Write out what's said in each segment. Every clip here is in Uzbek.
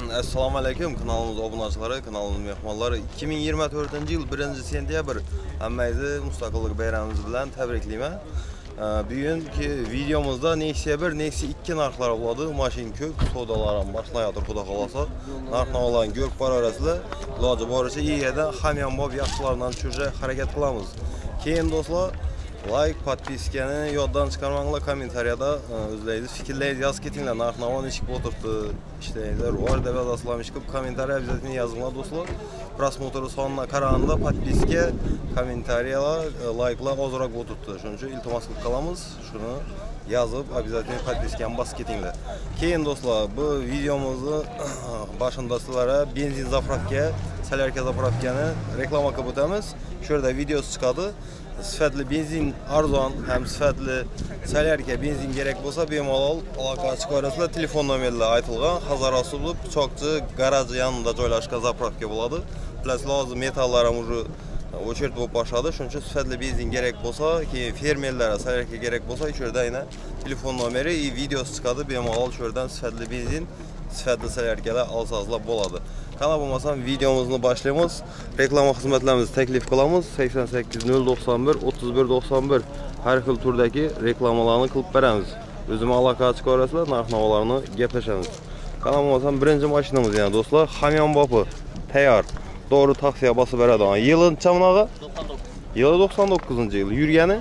Assalomu alaykum kanalimiz obunachilari, kanalimiz mehmonlari. 2024-yil 1-sentyabr hammangizni Mustaqillik bayramimiz bilan tabriklayman. Bugungi videomizda Nexia 1, Nexia 2 narxlari bo'ladi. Mashina ko'p, savdolar ham boshlayotir, xudo xolasa. Narx-navolarni ko'rib borasizlar. Iloji boricha iyadan hamyonbop yaxshilardan tushirishga harakat qilamiz. Keyin do'stlar, like, podpiskani yoddan chiqarmanglar, kommentariyada o'zlaringiz fikrlaringizni yozib ketinglar. Narx-navo nechik o'tiribdi, ishlaringlar, rivoj deb yozasizlarmish qilib kommentariy обязательно yozinglar do'stlar. Prosmotr sonuna qaraganda podpiska, kommentariyalar, like'lar ozroq o'tiribdi. Shuning uchun iltimos qilib qolamiz. Shuni yozib обязательно podpiskani bosib ketinglar. Keyin do'stlar, bu videomizni boshida sizlarga benzin zapravka, solyarka zapravkani reklama qilib o'tamiz. Shu yerda videosi chiqadi. Sifatli benzin arzon ham sifatli solyarka benzin kerak bo'lsa bemalol aloqa chiqarasizlar. Telefon nomerlari aytilgan. Hazarasubli Pichoqchi garaji yonida joylashgan zapravka bo'ladi. Plus lozim metallar ham уже o'chirib bo'lib boshladi. Shuning uchun sifatli benzin kerak bo'lsa, keyin fermerlarga solyarka kerak bo'lsa, shu yerda yana telefon nomeri va videosi chiqadi. Bemalol shu yerdan sifatli benzin, sifatli solyarkalar olsangizlar bo'ladi. Qana bo'lmasam videomizni boshlaymiz. Reklama xizmatlarimizni taklif qilamiz. 88 091 31 91 har xil turdagi reklamalarni qilib beramiz. O'zimiz aloqa chiqarasizlar, narx-navolarni gaplashamiz. Qana bo'lmasam birinchi mashinamiz yana do'stlar, hamyonbopi tayyor. Doğru taksiye basib beradigan. Yili necha bunaqa? 99. Yili 99-yil. Yurgani?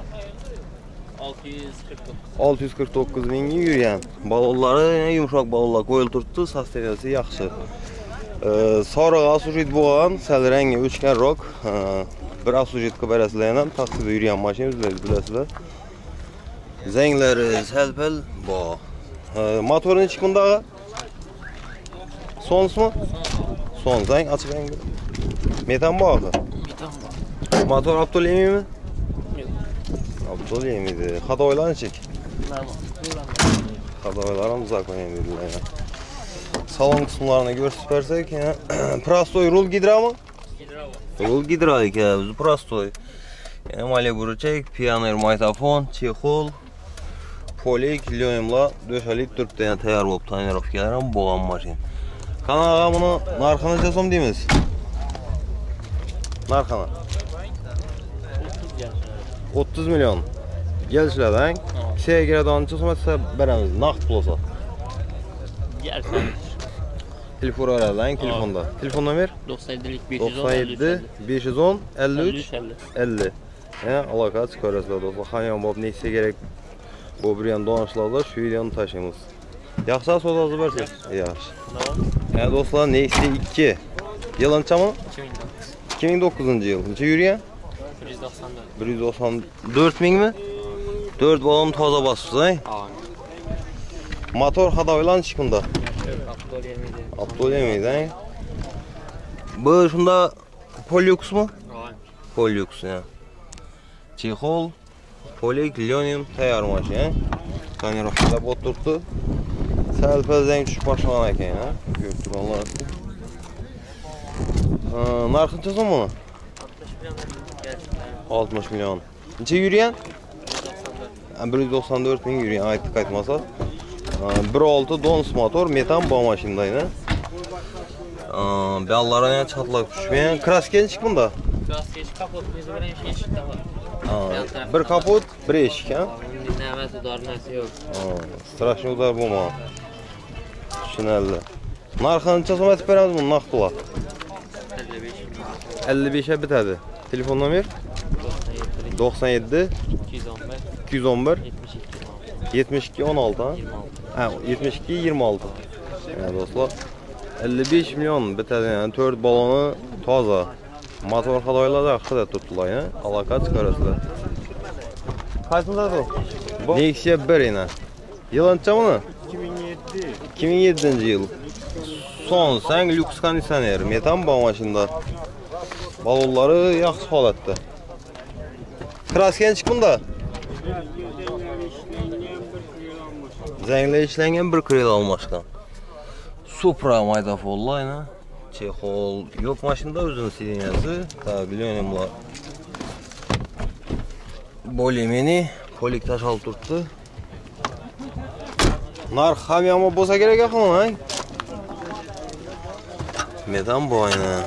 649 mingga yurgan. Balonlari yumshoq balonlar qo'yilib turibdi, sosteniyasi yaxshi. Sariq asujit bo'lgan, sal rangi o'chganroq. Bir asujit qilib berasizlar ham, taksida yurgan mashina bilasizlar. Zanglari sal-pal bor. Motori nechi bundaqa? Sonsmi? Son zang açık rengi. Metan bor. Metan bor. Motor Abdulyemiymi? Yo'q. Abdulyemiydi. Xatoylar nechik? Xatoylar ham zako'yan dedilar. Salon qismlarini ko'rsatib bersak, prostoy rul gidrami? Gidravo. Rul gidrolik, o'zi prostoy. Malibu rычаг, pioner magnitofon, chexol, polik, lyonimlar döşəlib turibdi. Yəni tayyor bo'lib, tonirovkalar ham bo'lgan mashina. Qanaqa buni narxini necha so'm deymiz? Narxini 30 million. Kelishlardan kishiga kiradigan necha so'm etsa beramiz, naqd bo'lsa. Telefonlardan, telefonda. Telefon nomer 97 510 53 50. Aloqa chiqarasizlar do'stlar. Hamyonbop nechta kerak bu bir ham donishlarda shu videoni tashlaymiz. Yaxshi so'zlazni bersiz. Yaxshi. Yani do'stlar, Nexia 2. Yil necha-mi? 2009-yil. Necha yurgan? 194 mingmi? 4 balon toza bosibsiz, Motor xadoylan chiqunda. Abdulyemiydi. Bu shunda Polyuxmi? Polyux, ya. Chexol, polik, lyonim tayyor mashina. Tonirovkada o'tiribdi. Sal-pal zang tushib boshlagan ekan, ko'rib turganlar. Narxi necha so'm buni? 60 million. Necha yurgan? 194 ming yurgan, aytib qaytmasa. 1.6 Dons motor, metan bu mashinada. Bellari ham chatlab tushgan. Kraska nechik bunda? Kraska kapot o'zi bilan eshikda bor. Bir kapot, bir eshik, ha? Navasi dornasi yo'q. Strashniy udar bo'lma. Tushunarli. Narxini necha so'm aytib beramiz buni naqdlar? 55 ga bitadi. Telefon nomer 97 211 72 16, ha? 72 26. Yani do'stlar, 55 million bitadi, yani 4 baloni toza. Motor xadoylarda yaxshi turibdilar, aloqa chiqarasizlar. Qaysini bu? Nexia 1 yana. Yil necha buni? 2007-yil. Son sang lyuks konditsioner, metan bu mashinada. Balonlari yaxshi holatda. Kraska nechik bunda? Zanglar ishlangan bir krel almashgan. Supra magnitofonlar, chexol yo'q mashinada o'zining sideniyasi, lyonimlar. Bolемени, polik tashalib turibdi. Narx ham yomon bo'lsa kerak axir, Metan bu aynen.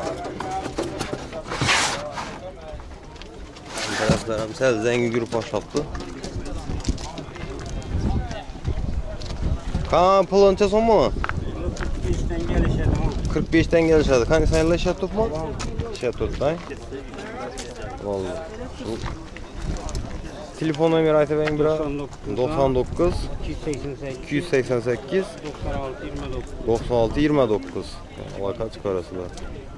Taraflarım sel zengin grup başlattı. Kan pılınca son mu? 45'ten gelişedi. Kan sayılı işe tutma? İşe tut lan. Vallahi. Telefon numarayı aytayım bir. 99 288 96 29. Allah kaç karası var.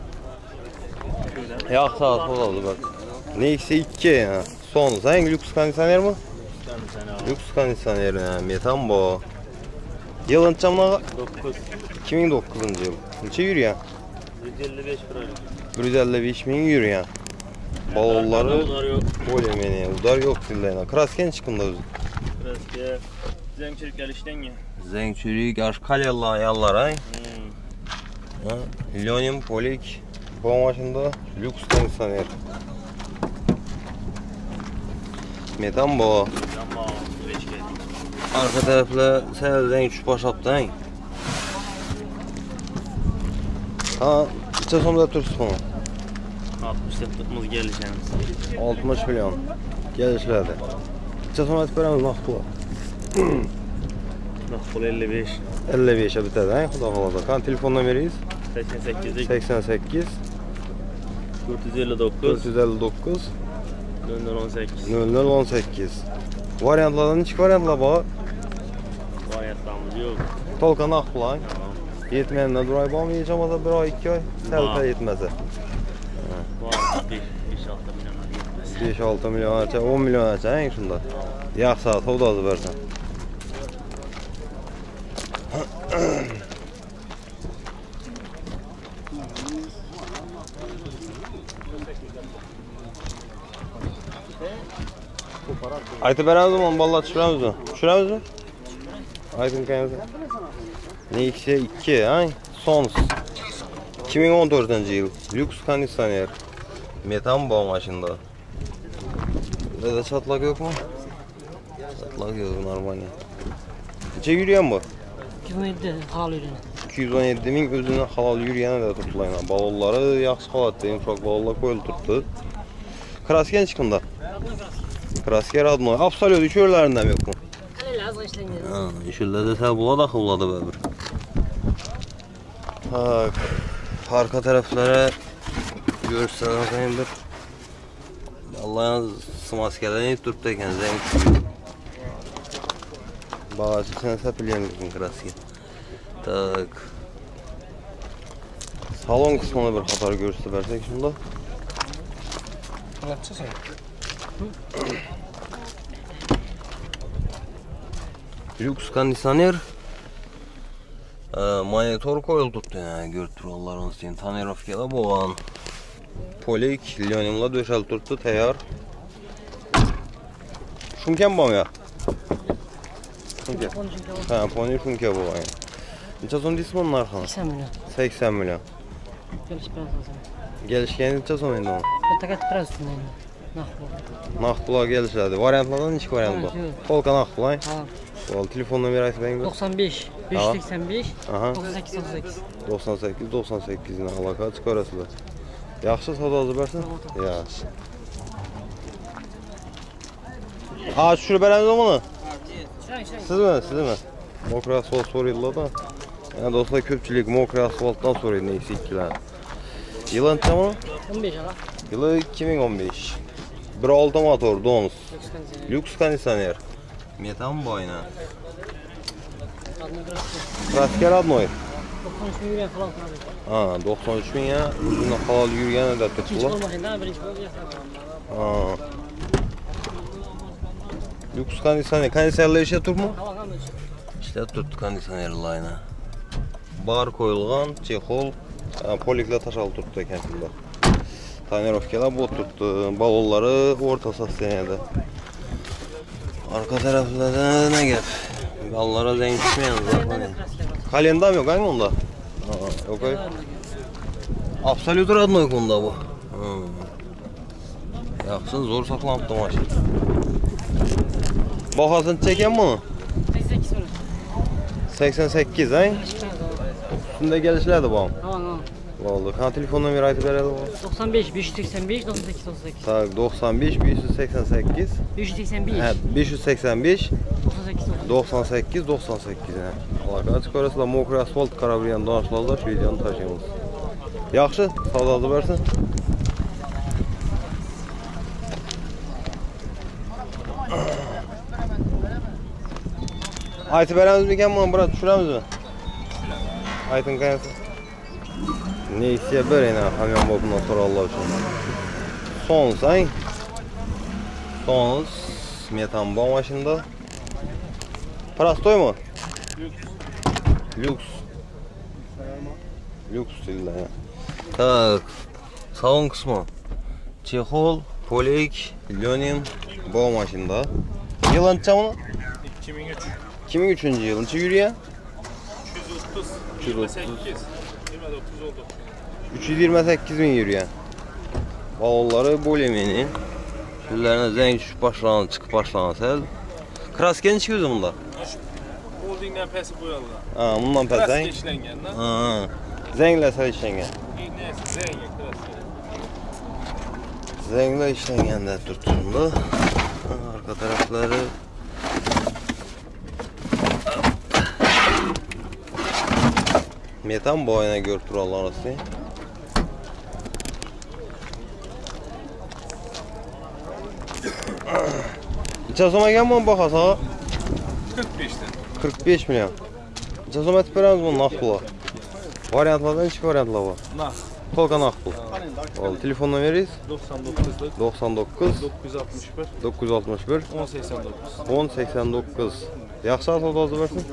Ya saat oldu bak. Neyse 2 ya. Son. Sen lüks kondisyoner mi? Lüks kondisyoner ya. Metan bu. Yılın çamına 2009 yıl. Neçe yürü ya? 155 lira. 155 bin yürü ya. Balonları Udar yok. bolemeni. Udar yok dillerine. Krasken çıkında özü. Kraske. Zengçilik gelişten ya. Zengçürük, aşkalyalar, yallar ay. Lyonim, Polik. Bu maşında lüks kondisyoner. Metan bu. Ama 5 geldi. Arka tarafla sen zengçü başlattı ay. Ha, içe sonunda tursun bunu. 60 yaptığımız gelişemiz. 60 milyon. Gelişlerdi. İçe sonunda etberemiz mahkula. Nakbol 55. 55'e biter ay. Xuda xolasa. Kan telefondan veriyiz. 88. 88 459. 459 18. 0018. Variantlardan hiç variantlar var. Variantlarımız yok. Tolkan akbulan. Yetmeyenler duray bağmayacağım o da bir ay 2 ay. Selta yetmezse. Var 5-6 milyon yetmez. 5-6 milyon açar, 10 milyon açar en şunda. Yağ saat o da azı versen. Aytı beremiz mi? Vallahi düşüremiz mi? Düşüremiz mi? Aytın kayımızı. Ne ikisi 2 ay? Son. 2014 yıl. Lüks kondisyoner. Metan bağ maşında. Burada çatlak yok mu? Çatlak yok normal. Neçe yürüyen bu? 217 halal yürüyen. 217 min özünün halal yürüyene de tutulayın. Balonları yaxşı halatda, yumuşak balonlar koyulu tuttu. Krasken çıkında. Krasker adını. Absolut üçörlerinden yok mu? Hele az işlenir. İşilde de sen bula da kıvladı be bir. Tak. Arka taraflara görürsen bakayım bir. Allah'ın smaskeden ilk durdu eken zengin. Bağışı sen sepilyemişsin kraski. Tak. Salon kısmına bir hatar göstersek şunda. Anlatacağız. Lüks kondisyoner. Monitor koyuldu yani görtür onların sen tonirovkada boğan. Polik Lyonimla döşel tuttu tayar. Şunken bom ya. Şunken. Ha, poni şunken boğan. Neçe son dismon narxan? 80 milyon. 80 milyon. Geliş biraz lazım. Gelişken neçe son indi onu? Takat biraz üstündeyim. Nakbol. Naqbula gelişlerdi. Variantlardan hiç variant var. Evet, evet. Tolka naqbula. Halal. Ol telefon numarayı aytayım. 95 585 Aha. 98 98. 98 98'in alaka çıxarasılar. Yaxşı savda hazır versin? Yaxşı. Ha, şuraya beremiz onu. Sizmi? Mokra asfalt soruyorlar da. Yani dostlar köpçülük mokra asfalttan soruyor neyse ikiler. Yılın tamam? 15 ala. Yılı 2015. 1.6 motor, donus. Lüks kondisyoner. Metan boyna. Adını biraz. Krasker adnoy. 93 bin yürüyen falan kaldı. Ha, 93 bin ya. Uzun halal yürüyen de İkinci tuttular. olmayın daha birinci olmayacak. Ha. Lüks kondisyoner. Kondisyonerler işe tutma? Hava kalmış. İşte tuttu kondisyonerlayına. Bar koyulgan, çexol, polikle taşal tuttu ekensinde. Tonirovkalar bot tuttu. Balonları orta sasteniyede. Arka taraflarda ne gap? Ballara zengin çıkmayan zaten. Kalendam yok hangi onda? Yok ay. Absolutur adını yok onda bu. Yaxşı zor saklanıptı maşın. Bahasını çeken bunu? 88 soru. 88 ay. Üstünde gelişlerdi bu. Tamam. Oldu. Kan telefon nomeri aytib beradi. 95 585 98 98. Tak 95 588 585 ha 585 98 98 98 ha. Aloqa açıq orasıda mokra asfalt qarabriyan danışlarda şu videonu taşıyımız. Yaxşı, savdalı versin. Aytib beramiz mikan bunu bura tushiramiz mi? Ayting qayersi? Neyse bir yana hamyon bundan sonra Allah uchun. Sons ay. Sons metan bu maşında. Prostoy mu? Lüks. Lüks illa ya. Tak. Salon kısmı. Çexol, polik, lyonin bu maşında. Yılınca mı? 2003. 2003 yılınca yürüyor. 230. 28. 29 oldu. 328 bin yürüyor. Balonları bolemeni. Şüllerine zeng düşüp başlanan, çıkıp başlanan sel. Krasken çıkıyordu bunda. Holdingden pesi boyalı. Ha, bundan pes Kraske zeng. işlengen lan. Ha. Zengle sel işlengen. Neyse zengin kraske. Zengle işlengen de tutuldu. Arka tarafları metan boyuna görüp durallar aslında. Neçə soma gəlmən baxasa? 45'ten. 45 milyon. Neçə soma etib verəmiz bunun naqdla? Variantlardan iki variantlar var. Nah. Tolga naqdl. Oldu. Telefon nomeriz? 99'lık. 99 961. 961 1089. 1089. Yaxşı savdası versin.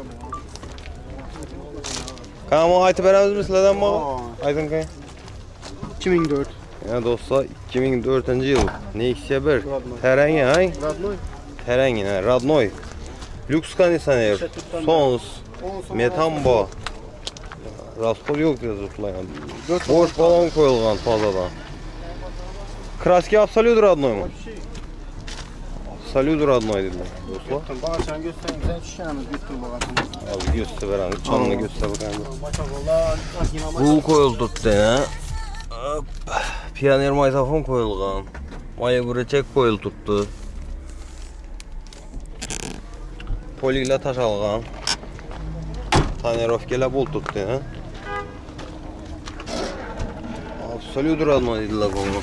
Kanama aytib berəmiz mi sizlərdən bağa? Aydın qay. 2004. Ya dostlar 2004 yıl. Nexia 1. Terengi hay? Radnoy. Terengi ha, Radnoy. Lüks kondisioner. Sons. Metambo. Rastkol yok diye zıplayan. Boş balon koyulgan fazadan. Kraski Absolut Radnoy mu? Absolut Radnoy dediler dostlar. Bağışan göstereyim. Sen şişemiz götür bağışan. Abi göster veren. Çanını göster bakalım. Maşallah. Bu koyuldu ya. Hop. Pioneer mikrofon koyulgan. Maya buracak koyuldu. Poliyle taş algan. Tonirovkeler bol tuttu ya. Absolut Radnoy dediler bunu.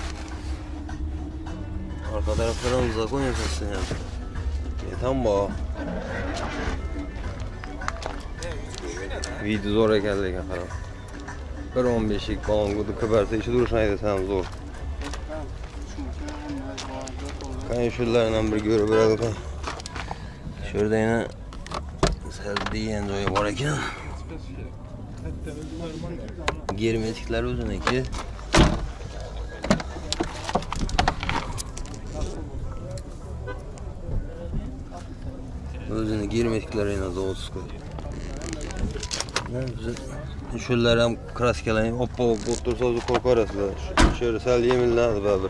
Arka taraflarımız zakon yapıyorsun ya. Tam bu. Video zor geldi kadar. Bir 15'lik balon kudu kıbarsa işi duruşaydı sen zor. Kan şunlardan bir görüp bırakın. Şurada yine sevdiğin doyu var ki. Germetikler uzun ki. Özünü girmedikleri en az 30 koy. Şunlar hem kraskeleyin hoppa hoppa otursa o korkar aslında. Şöyle sel yeminler de böyle.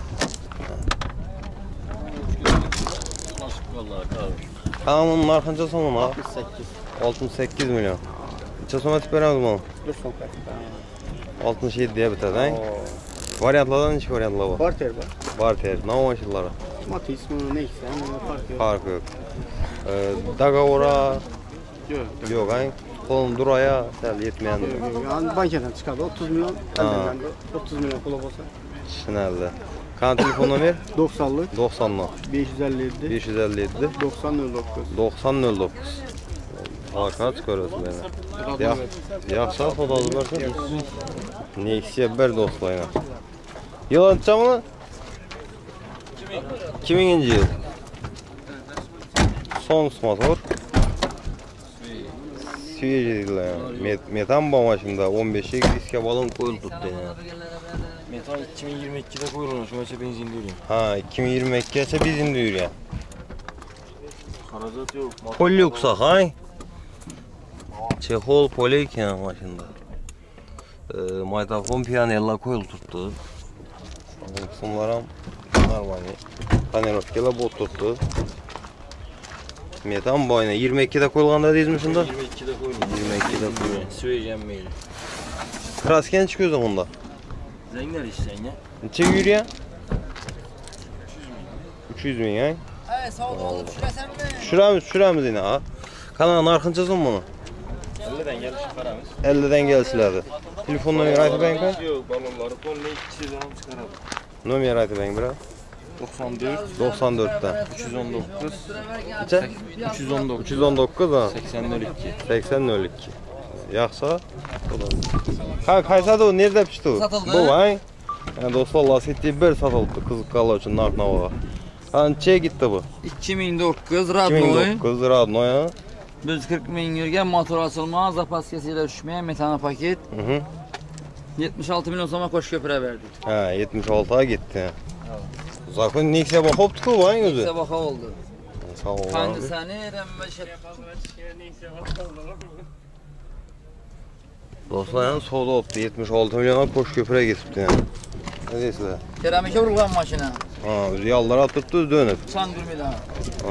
Tamam onun arkanca sonu 68. 68 milyon. Neçə soma etib verəmiz bunu? 67 diye biter değil mi? Variantlardan neçə variantlar var? Barter var. Barter, ne maşınları? Matiz mi neyse fark yok. Farkı yok. Dagavora Yok. yok hay. Kolun duraya sel yetmeyen. Yani bankadan çıkardı 30 milyon. Elden 30 milyon kula olsa. Şinelde. Kan telefon nomer 90'lık 90'lı 557 557 9009. 9009. Arka çıkarıyorsun beni. Ya, yaxşı fotoğrafı versin. Nexia 1 dostlarına. Yıl anca mı? 2000 yıl. Son motor. Свежий yani. Metan bağışında 15'lik iske balon koyuldu tuttu yani. Metan 2022'de koyulmuş, mesela benzin değil. Ha 2022 ise bizim diyor ya. Karazat yok. Polyuksa hay. Çexol polik ya maşında. Maytafon piyanella koyuldu tuttu. Kısımlara normal. Panerovkeler bot tuttu. Metan boyuna 22'de koyulganda dizmişsin da. 22'de koyulmuş. 22'de koyulmuş. Söyleyeceğim mail. Krasken çıkıyor zamanda. Zengler işten ya. Neçe yürüyen? 300 bin ya. Sağ ol, Düşüremiz yine ha. Kanalın arxınçasın bunu. 50'den geliş paramız. 50'den gelsilerdi. Telefon numara aytı ben kan. Yok, balonları konuda 2 zaman çıkaralım. Numara aytı ben biraz. 94, 94'ten. 319, Neçe? 319, 319 ha. 8002. 80.02. Yaxsa. Qaysadı o? Nerede pişti o? Satıldı. Bu ay. Yani dostlar Lasetti bir satıldı kızıkkalar için Narknavaga. Qancha gitti bu? 2009 Radnoy. 2009 Radnoy ha. 140 bin yürgen motor açılmaz, zapaskesiyle düşmeyen metana paket. 76 milyon sonra koş köprüye verdik. Ha 76'a gitti. Zakon Nexia bakıptı ki bu ay özü. İşte baka oldu. Sağ ol. Kandı seni remmeşet. Dostlar yani soda optu 76 milyona koş köprüye gitipti yani. Ne deysizler? Keramike vurgulan maşına. Ha yallara atıptı dönüp. San durmayla. Ha.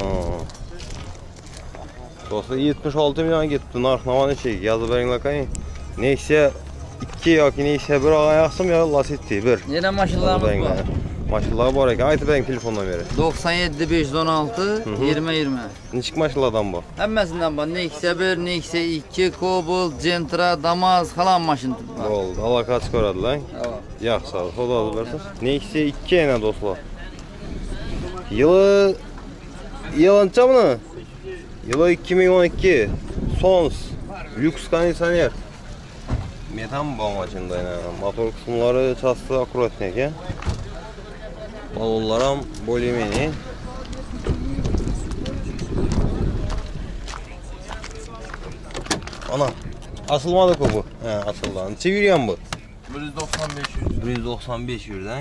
Dostlar 76 milyon gitti. Narxnava neçe? Yazı beringler kayın. Nexia 2 yoki Nexia 1 ayaksım ya Lasetti 1. Yine maşınlarımız var. Maşınlar var ki. Aytı benim telefondan beri. 97 516 20 20. Neçik maşınlardan bu? Hemmesinden var. Nexia 1, Nexia 2, Cobalt, Gentra, Damaz falan maşın var. Oldu. Allah kaç koradı lan. Evet. Yaxşı, o da alırsın. Nexia 2 yana dostlar. Yılınca mı? Yılı 2012. Sons. Lüks kondisioner. Metan bağımacında yani. Motor kısımları çastı akuratnek ya. Balonlarım bolimeni. Ana. Asılmadı ki bu. He asıldı. Çeviriyorum bu. 195 yürden.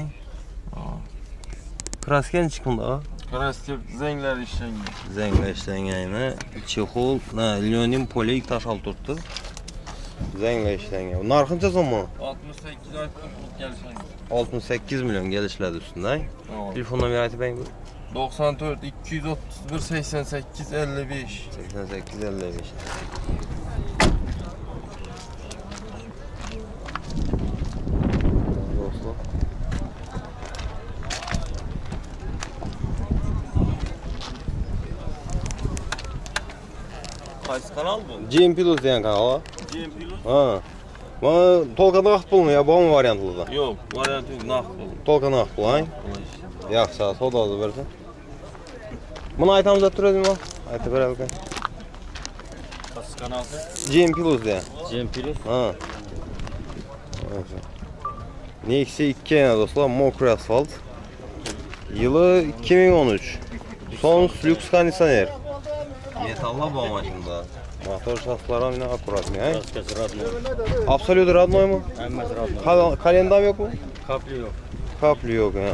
Krasken çıkımda. Karastep zengler işten Zengler işten yani. Çexol, Leonin Polik taş alt tuttu. Zengler işten yani. Narxınca son mu? 68 ay gelişen. 68 milyon gelişledi üstünde. Telefonla bir aytı ben 94, 231, 88, 55. 88 55. Dostlar. Qaysi kanal bu? GM Plus degan kanal ha. GM Plus? Ha. Mana tolka naqd pulmi ya bormi variantlarda? Yo'q, variant yo'q, naqd pul. Tolka naqd pul, ha? Yaxshi, savdoda bersin. Buni aytamiz deb turadimi? Aytib beradi. Qaysi kanal? GM Plus degan. GM Plus. Ha. Nexia 2 yana dostlar, mokro asfalt. Yılı 2013. Sons lüks kondisioner. Metalla bu maşında. Motor şasları yine akurat mı? Kraskasi Radnoy. Absolut Radnoy mu? Hammasi Radnoy. Kalendam yok mu? Kapli yo'q. Kaplı yok ha.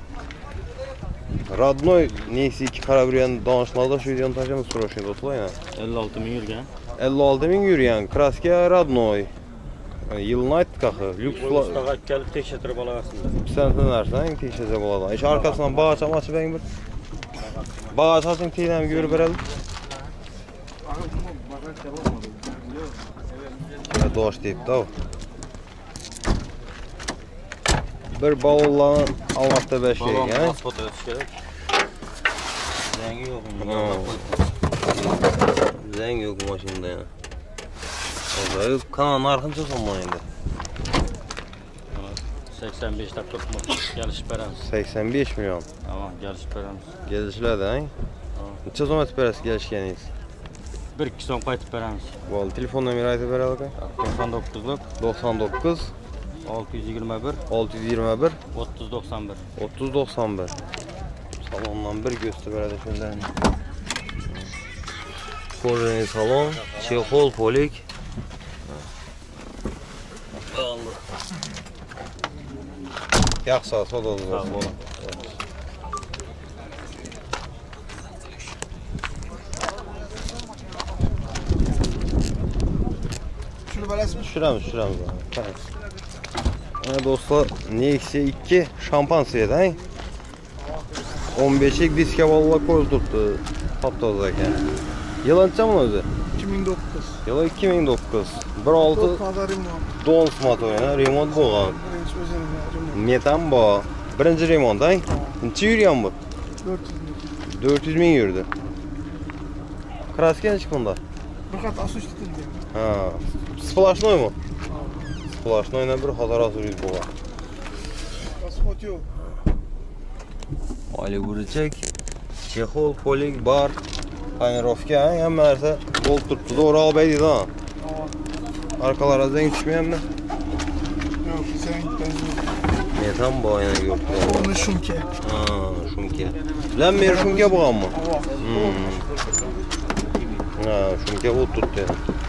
Radnoy Nexia 2 karabriyan danışmalarda şu videonu taşımış soruyor dostlar ya. 56 min yurgan. 56 bin yürüyen Kraska Radnoy. Yılını ayttık axı. Lüks Ustaga kelib tekshirtirib olaversizlar. sen narsan tekşəcək olada. İş arkasından bağaç açıb ben bir. Bağaç açın teyləm görüb verelim. Ya doğuş deyip de o. Bir bavullanı almakta 5 şey yani. Asfalt ötüş kerak. Zengi yok mu? Zengi yok mu maşında ya? Olayı kanalın arxınca sonma indi. 85 dakika tutmak. Gelişib beramiz. 85 milyon. Tamam, gelişib beramiz. Gelişlərdə, hə? Neçə zaman ötübərəs gəlişkəniz? 1-2 so'm qaytib beramiz. Bo'ldi, telefon nomeri aytib berəlik. 99'luk 99 621 621 3091. 3091. Salondan bir göstər berədə şöyləni. Korreni salon, çexol, polik. Allah. Yaxşı, sodalı Sağ olsun. olun. Düşürəm. Dostlar, Nexia 2 şampansiyadan, hə? 15'lik diske valla koy tuttu. Taptozlarken. Yılanca mı özü? 2009. Yılı 2009. 1.6 Pazar remont. Dons motoruna remont bo'lgan. Birinchi o'zim remont. Metan bu. Birinchi remont, ay. Necha yurgan bu? 400 ming. 400 ming yurdi. Kraska necha bunda? Bir qat asuştirilgan. Ha. Splashnoymi? Splashnoyna bir xatar asuriz bo'lgan. Asfalt yo'q. Oli burchak, chexol, polik, bar, panirovka, hamma narsa bo'lib turibdi. To'g'ri olmaydi-da. Arqalari zang tushmayapmi? Yo'q, sen Metan bu yana yo'q. Uni shumka. Ha, shumka. Bilan mer shumka bo'lganmi? Ha, shumka o'tiribdi.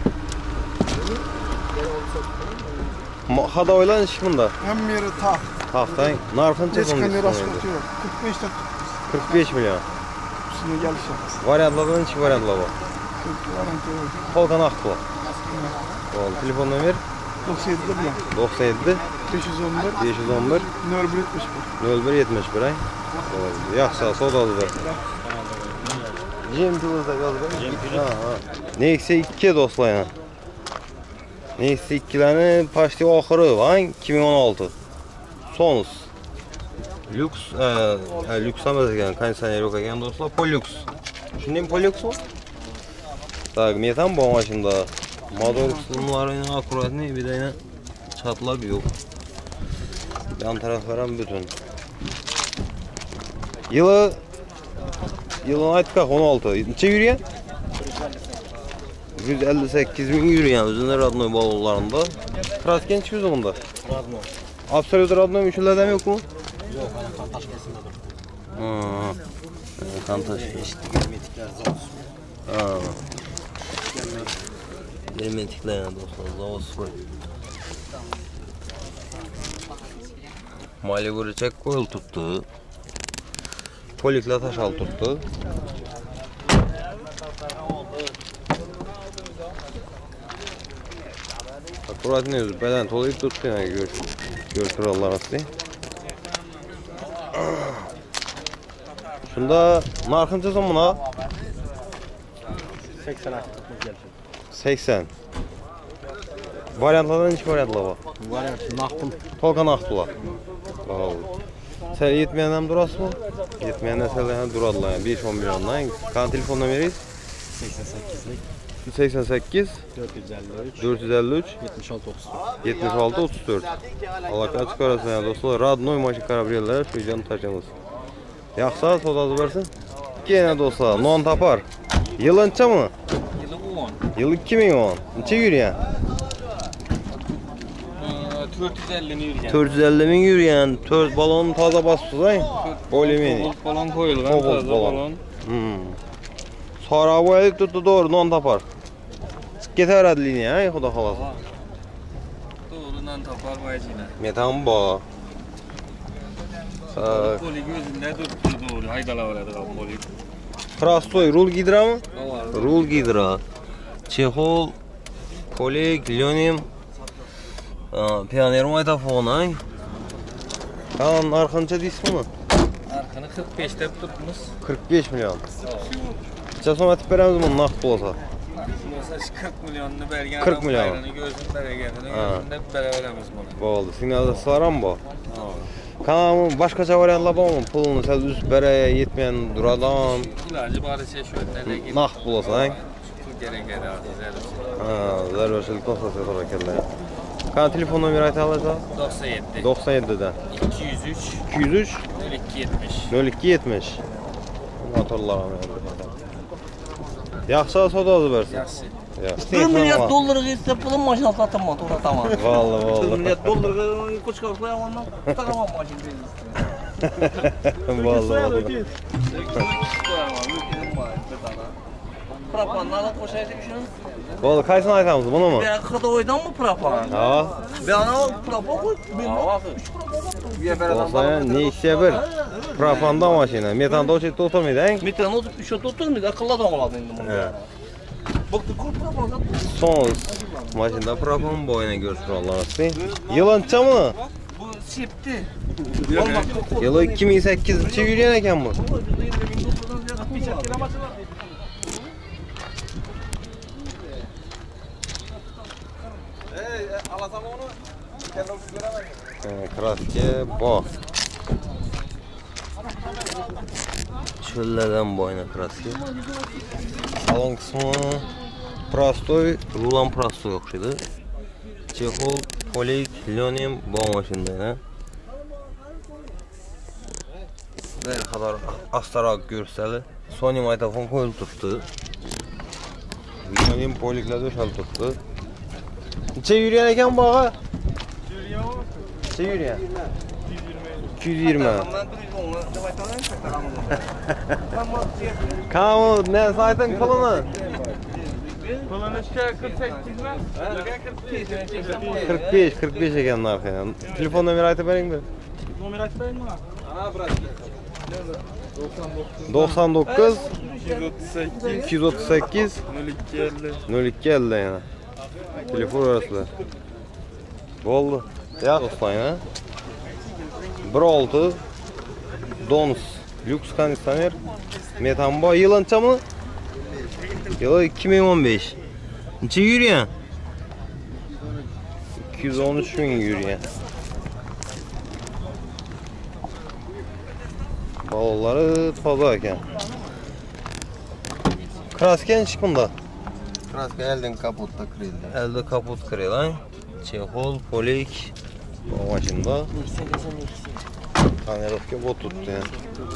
Hadoylanish bunda. Hamma yeri taq. Taxtang narxincha Hech qanday rasxod yo'q. 45 ta 45 million. üstüne gelişemiz. Variantlardan necha variantlar bor? Garanti yo'q. Qolgan aqli. Bo'ldi. Telefon nomer 97 bilan 97 511 511 0171. 0171 ay. Bo'ldi. Yaxshi, savdolar bor. Jem pulda yozib. Ha, ha. Nexia 2 do'stlar. Nexia 2'larni почти oxiri, vang 2016. Sonus. Lux, lux emas ekan, konditsioner yo'q ekan do'stlar, Polux. Shunday Poluxmi? Tak, metan bu mashinada. Motor qismlarining akkuratni vidayni chatlab yo'q. Yan taraflar ham butun. Yılı aytqa 16. Necha yurgan? 158 ming yurgan o'zining radnoy bolalarında. Krasken chiqdi bunda. Radnoy. Absolut radnoy uchunlardan yo'qmi? Yo'q, mana Kantaşkasında dur. Ha. Kantaşka. Hermetikler zavod. Ha. Hermetikler yani dostlar, zavod sıfır. Malibu çek koyul tuttu. Polikla taş al tuttu. Akkurat ne yüzü beden tolayıp tuttu yani gör krallar aslı. Şunda narxınca zamına 80. Variantlardan hiç variantlar var. Variant naqdın. Tolgan aqtılar. Oldu. Sen yetmeyenden durasın mı? Yetmeyenden sen duradılar yani 5-10 milyondan. Kan telefon numariyiz? 88 453 76 34. Allah açık arasın yani dostlar. Radnoy maşın karabriyeler şu canı taşımız. Yaxsa sodası versin. Gene dostlar non tapar. Yılınca mı? Yılı 10. Yıl 2010. Neçe yürüyen? 450 ni yurgan. 450 ming yurgan. 4 balon toza bosibsiz ay. Polimeni. Balon qo'yilgan, Cobalt toza balon. balon. Sora bo'yalik tutdi to'g'ri non topar. Ketaveradi liniya ay xudo xolasa. To'g'ri non topar vajina. Metan bu. Polig o'zida turibdi to'g'ri, haydalaveradi polig. Prostoy rul gidrami? Avval Rul gidra. Chexol, polig, lyonim. Pioner magnitofon ay. Kan narxincha deysizmi? narxini 45 deb turibmiz. 45 milyon. Necha so'm aytib beramiz buni naqd bo'lsa? Bo'lsa 40 millionni bergan. 40 million. Gözün beregetini gözünde beraberamiz buni. Bo'ldi. Signalizasiyalar ham bor. Kan boshqacha variantlar bormi? Pulni sal uzib beray, yetmagan duradan. Iloji boricha shu yerda Naqd bo'lsa, ay. kerak edi hozir. Ha, zarurchilik bo'lsa to'g'ri. Kan telefon nomeri ayta olasiz? 97 97 dan 203 203 0270. 0270. Motorlar ham. Yaxshi savdosi bersin. Yaxshi. Yaxshi. 1 milyard dollarga istep pulun maşına sataman, to'xtataman. Vallahi 1 vallahi. milyard dollarga ko'chka qo'yaman, to'xtataman maşinani. Vallahi. Propanlarla qo'shaylik shuni. Bo'ldi, qaysini aytamiz, bunimi? Ben Xitoydanmi propan? Ha. Ben ana propan qo'y, men Bo'lsa, Nexia 1 propandan mashina, metan do'chi to'xtamaydi, ang. metan o'tib shu to'xtamadi, aqldan oladi endi buni. Ha. Bo'pti, ko'p propan sotdi. Son mashinada propan bo'yini ko'rsatganlar asli. Yılançamı? Bu septi. Yılı 2008 yurgan ekan bu. Kraska bor. Cho'llardan boyna kraska. Salon qismi prostoy, rulan prostoy o'xshaydi. Chexol, polik, lyonem bor shunday. Bir qadar astaroq ko'rsatadi. Sony mikrofon qo'yilib turibdi. Lyonem poliklarda o'shalib turibdi. Necha yurgan ekan bu og'a? Necha yurgan? 220. Kamu ne saytın pulunu? Pulunu 48 mi? 45 ekan narxi. Telefon nomeri aytib bering bir. Nomer açmayın mı? 99 238 238 0250 yana. Telefon arasılar. Oldu. Ya dostlar ya. 16 Donus lüks kondisyoner. Metanbo yılınca mı? Yılı 2015. Neçe yürüyen? 213 bin yürüyen. Balaları taze ekan. Krasken çıkında. Kraska elden kaputta kırıldı. Elde kaput kırılan. Çehol, polik. Bu başında. Kanerovka bot tuttu yani.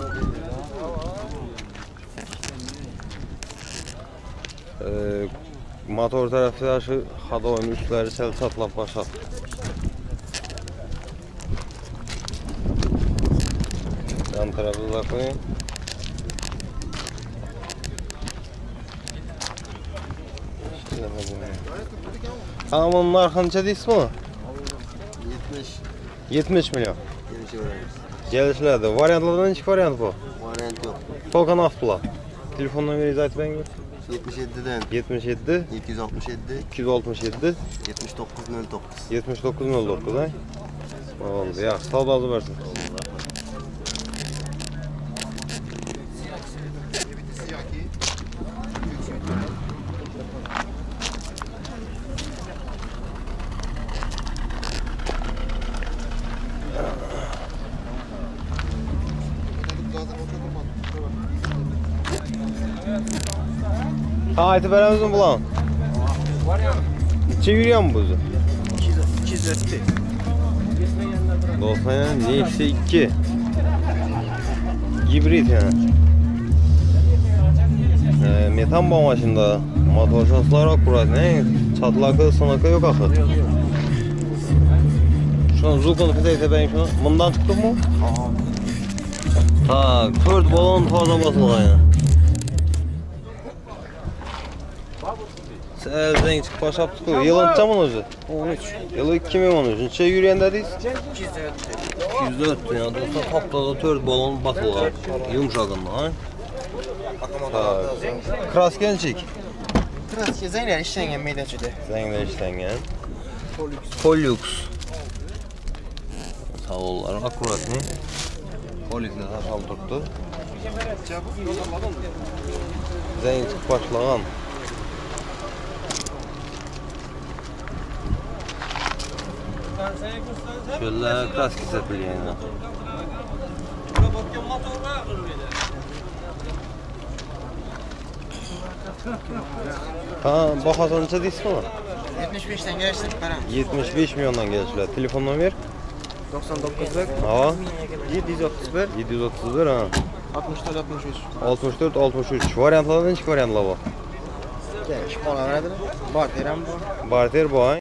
Motor tarafı şu hadoyun üstleri sel çatlap başladı. Yan tarafı da koyayım. Kanalın narxını çediyiz mi? 70 milyon. Gelişlerde. Varyantlardan hiç varyant bu. Variant yok. Tolkan Aftula. Telefon numarayı aytib bering. 77'den 77 267 267 7909. 7909 ha. Oldu. Yaxshi, savdosi bersin. Ha aytib beramizmi bulan? Necha yurgan bu o'zi? 240. Do'stlar, Nexia 2 gibrid yani. Metan bor mashina. Motor shoslari akkurat, chatlaqi, sınaqi yo'q axir. Shuni zukun qilsa bering shuni. Bundan chiqdimi? Tak, 4 balon toza bosilgan yani. Elden çıkıp başap çıkıyor. Yılın mı o'zi? 13. Yılı 2013. Necha yurgan dedingiz? 204. Yani do'stlar haftada 4 balon basılgan. Yumshag'ında, ha? Kraska nechik? Kraska zanglar ishlangan maydachada. Zanglar ishlangan. Polyux. Savollar akkuratni. Poliklar tashlab turibdi. Zang chiqib boshlagan. Şöyle kraska sepilgan. Ha, bahasini necha deysizmi? 75 dan kelishdi, qarang. 75 milyondan gelişler. Telefon nomer? 99lik Ha, 731 731 ha. 64 63. 64 63. Varyantlardan hiç varyantlar var. Gel, şu qolaveradi. Barter ham bor. Barter bu ha.